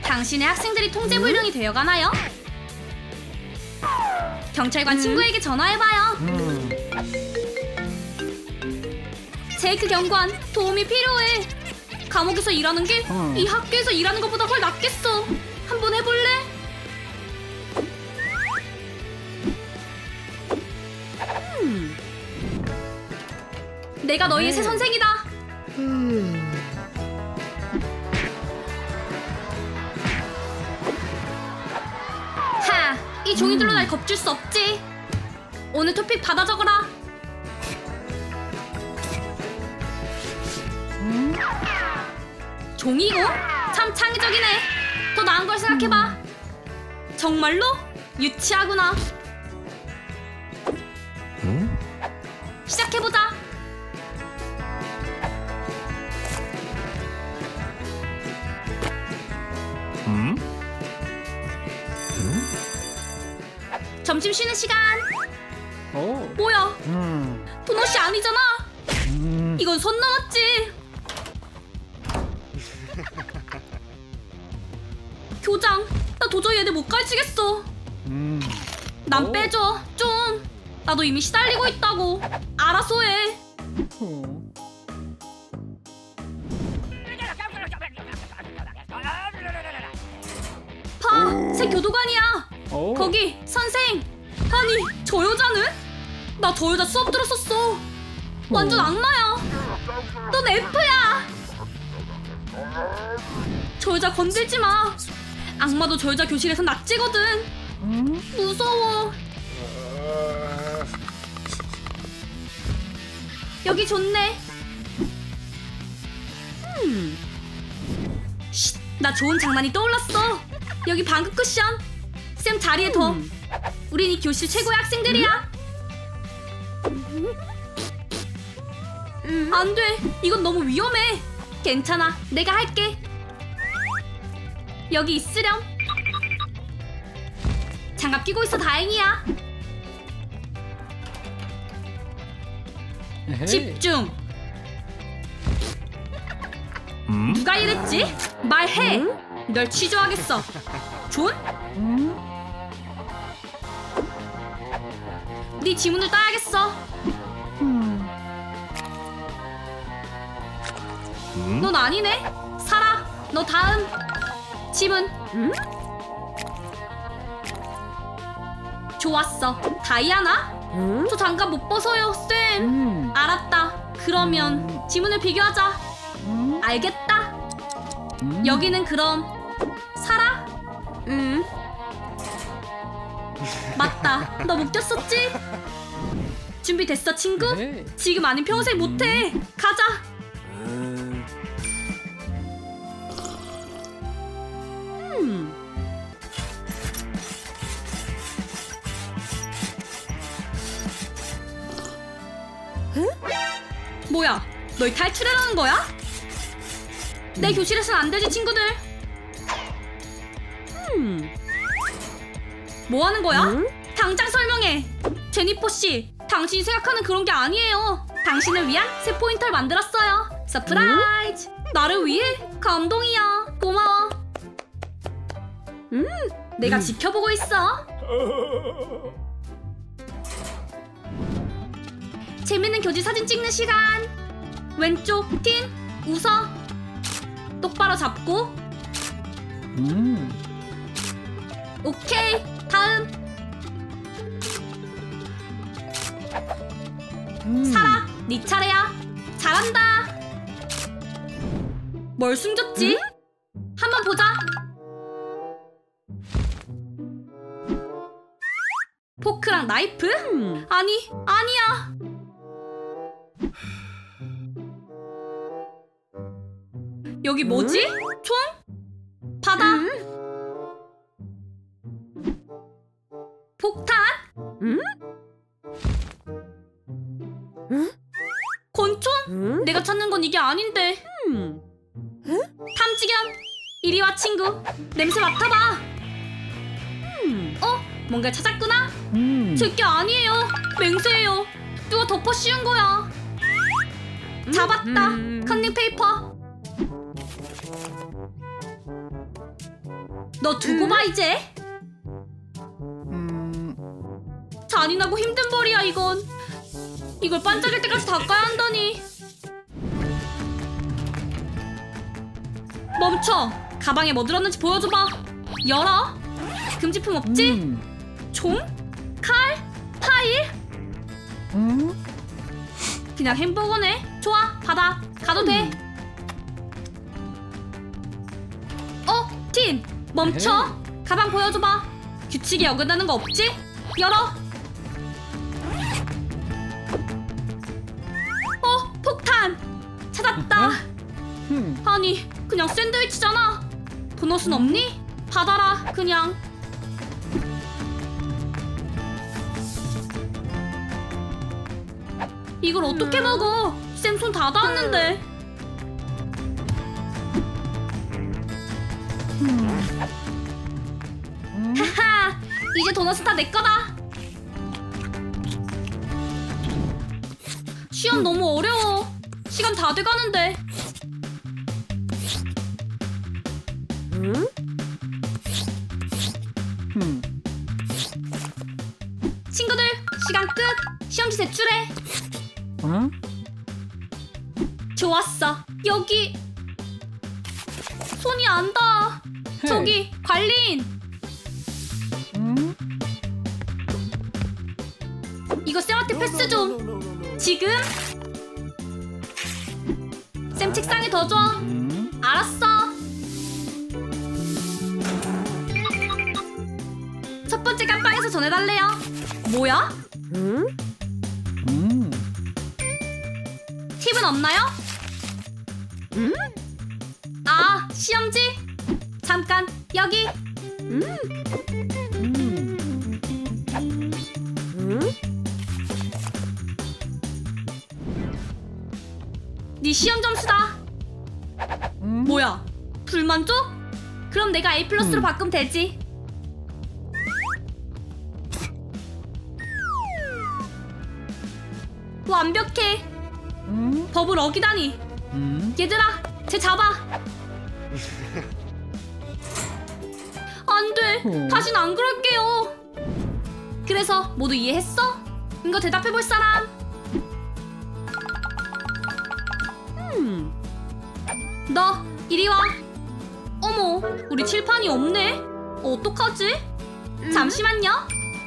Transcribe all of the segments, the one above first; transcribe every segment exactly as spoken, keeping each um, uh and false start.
당신의 학생들이 통제불능이 되어가나요? 경찰관 음. 친구에게 전화해봐요. 음. 제이크 경관, 도움이 필요해. 감옥에서 일하는 게 이 음. 학교에서 일하는 것보다 훨 낫겠어. 한번 해볼래? 음. 내가 너희의 네. 새 선생이다. 음. 하, 이 종이들로 음. 날 겁줄 수 없지. 오늘 토픽 받아 적어라. 음. 종이고? 참 창의적이네. 더 나은 걸 생각해봐. 정말로? 유치하구나. 음? 시작해보자. 음? 음? 점심 쉬는 시간. 오. 뭐야? 음. 도넛이 아니잖아. 음. 이건 선 넘었지. 교장, 나 도저히 얘네 못 가르치겠어. 음. 난 오. 빼줘, 좀. 나도 이미 시달리고 있다고. 알아서 해. 어. 봐, 새 교도관이야. 오. 거기, 선생. 아니, 저 여자는? 나 저 여자 수업 들었었어. 완전 악마야. 넌 F야. 저 여자 건들지 마. 악마도 저 여자 교실에서 낙지거든. 음? 무서워. 여기 좋네. 음. 쉿, 나 좋은 장난이 떠올랐어. 여기 방귀 쿠션. 쌤 자리에 둬. 음. 우린 이 교실 최고의 학생들이야. 음. 안 돼. 이건 너무 위험해. 괜찮아. 내가 할게. 여기 있으렴. 장갑 끼고 있어 다행이야. 에헤이. 집중. 음? 누가 이랬지? 말해. 널 취조하겠어. 존? 음? 네 지문을 따야겠어. 음? 넌 아니네. 사라. 너 다음. 지문. 음? 좋았어. 다이아나? 음? 저 장갑 못 벗어요, 쌤. 음? 알았다. 그러면 지문을 비교하자. 음? 알겠다. 음? 여기는 그럼 사라? 응. 맞다. 너 못 꼈었지? 준비됐어, 친구? 네. 지금 아닌 평생 못해. 가자. 음. 뭐야? 널 탈출하라는 거야? 내 교실에선 안 되지, 친구들. 음. 뭐 하는 거야? 음? 당장 설명해. 제니퍼 씨, 당신이 생각하는 그런 게 아니에요. 당신을 위한 새 포인터를 만들었어요. 서프라이즈. 나를 위해? 감동이야. 고마워. 음, 내가 음. 지켜보고 있어. 재밌는 교지 사진 찍는 시간. 왼쪽 틴 웃어. 똑바로 잡고. 음? 오케이. 다음. 음? 사라, 네 차례야. 잘한다. 뭘 숨겼지? 한번 보자. 포크랑 나이프? 음. 아니, 아니야. 여기 뭐지? 총? 바다. 폭탄? 음? 권총? 음? 내가 찾는 건 이게 아닌데. 음? 탐지견, 이리 와 친구. 냄새 맡아봐. 음, 어? 뭔가 찾았구나? 음? 제게 아니에요. 맹세해요. 누가 덮어 씌운 거야. 잡았다. 음. 컨닝 페이퍼. 너 두고 봐 이제. 음. 잔인하고 힘든 벌이야 이건. 이걸 반짝일 때까지 닦아야 한다니. 멈춰. 가방에 뭐 들었는지 보여줘봐. 열어. 금지품 없지? 음. 총? 칼? 파일? 음. 그냥 햄버거네. 좋아, 받아. 가도 돼. 어? 팀! 멈춰. 가방 보여줘봐. 규칙에 어긋나는 거 없지? 열어. 어? 폭탄! 찾았다. 음. 아니, 그냥 샌드위치잖아. 도넛은 없니? 받아라, 그냥. 이걸 어떻게 먹어? 쌤 손 다 닿았는데. 하하, 이제 도넛은 다 내 거다. 시험 너무 어려워. 시간 다 돼가는데. 음. 음. 친구들, 시간 끝. 시험지 제출해. 어? 좋았어. 여기. 손이 안 닿아. 저기, 관리인. 음. 이거 쌤한테 패스 좀. 지금. 쌤 책상에 더 줘. 음. 알았어. 첫 번째 깜빵에서 전해달래요. 뭐야? 음. 음. 팁은 없나요? 음. 아, 시험지? 잠깐, 여기. 음. 음. 음. 네 시험 점수다. 음. 뭐야? 불만족? 그럼 내가 A 플러스로 음. 바꾸면 되지. 완벽해. 음. 법을 어기다니. 음. 얘들아, 쟤 잡아. 안 돼. 어. 다신 안 그럴게요. 그래서 모두 이해했어? 이거 대답해볼 사람? 음. 너 이리 와. 어머, 우리 칠판이 없네. 어떡하지? 음. 잠시만요.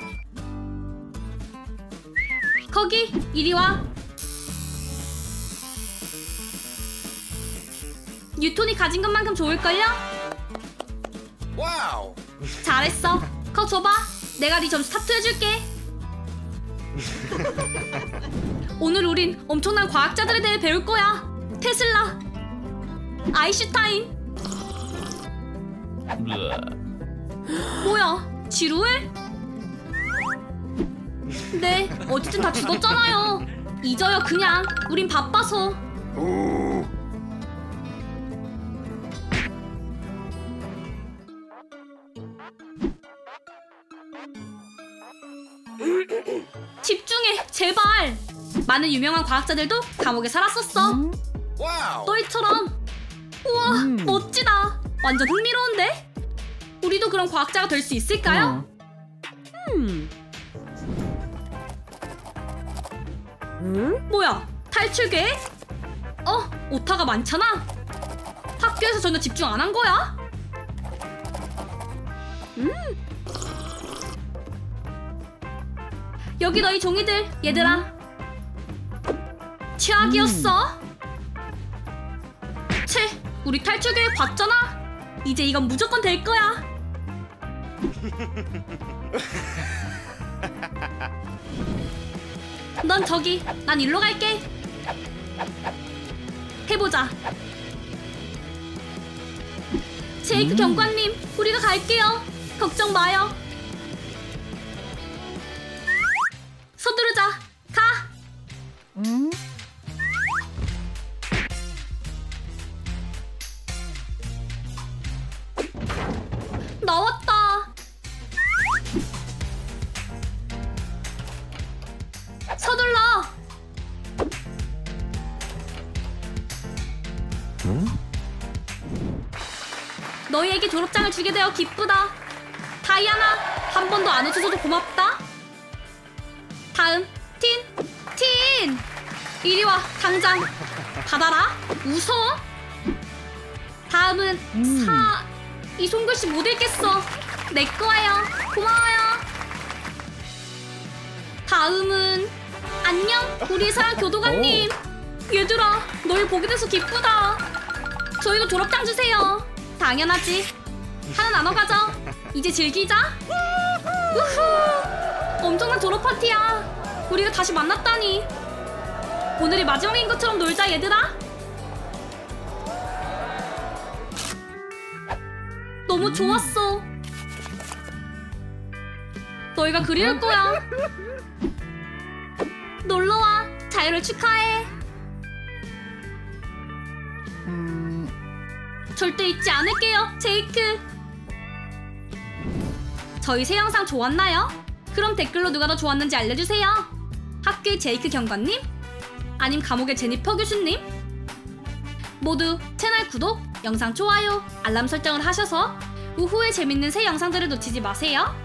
거기 이리 와. 뉴턴이 가진 것만큼 좋을걸요? 와우. 잘했어. 그거 줘봐. 내가 네 점수 타투해줄게. 오늘 우린 엄청난 과학자들에 대해 배울 거야. 테슬라, 아인슈타인. 뭐야, 지루해? 네, 어쨌든 다 죽었잖아요. 잊어요 그냥. 우린 바빠서. 집중해, 제발. 많은 유명한 과학자들도 감옥에 살았었어. 음. 와우. 너희처럼. 우와, 음. 멋지다. 완전 흥미로운데? 우리도 그런 과학자가 될 수 있을까요? 어. 음. 음? 뭐야, 탈출 계획? 어, 오타가 많잖아. 학교에서 전혀 집중 안 한 거야? 음. 여기 너희 종이들, 얘들아. 최악이었어. 채, 우리 탈출 계획 봤잖아. 이제 이건 무조건 될 거야. 넌 저기, 난 일로 갈게. 해보자. 제이크 음. 경관님, 우리가 갈게요. 걱정 마요. 서두르자. 가. 음. 나왔다. 서둘러. 너희에게 졸업장을 주게 되어 기쁘다. 다이아나, 한 번도 안 웃어줘도 고맙다. 다음, 틴! 틴! 이리 와, 당장 받아라. 웃어. 다음은 음. 사... 이 손글씨 못 읽겠어. 내 거예요. 고마워요. 다음은 안녕, 우리 사랑 교도관님. 얘들아, 너희 보게 돼서 기쁘다. 저희도 졸업장 주세요. 당연하지. 하나 나눠 가져. 이제 즐기자. 우후, 엄청난 졸업 파티야. 우리가 다시 만났다니. 오늘이 마지막인 것처럼 놀자, 얘들아. 너무 좋았어. 너희가 그리울 거야. 놀러와. 자유를 축하해. 음. 절대 잊지 않을게요, 제이크. 저희 새 영상 좋았나요? 그럼 댓글로 누가 더 좋았는지 알려주세요. 학교의 제이크 경관님? 아님 감옥의 제니퍼 교수님? 모두 채널 구독, 영상 좋아요, 알람 설정을 하셔서 후후에 재밌는 새 영상들을 놓치지 마세요.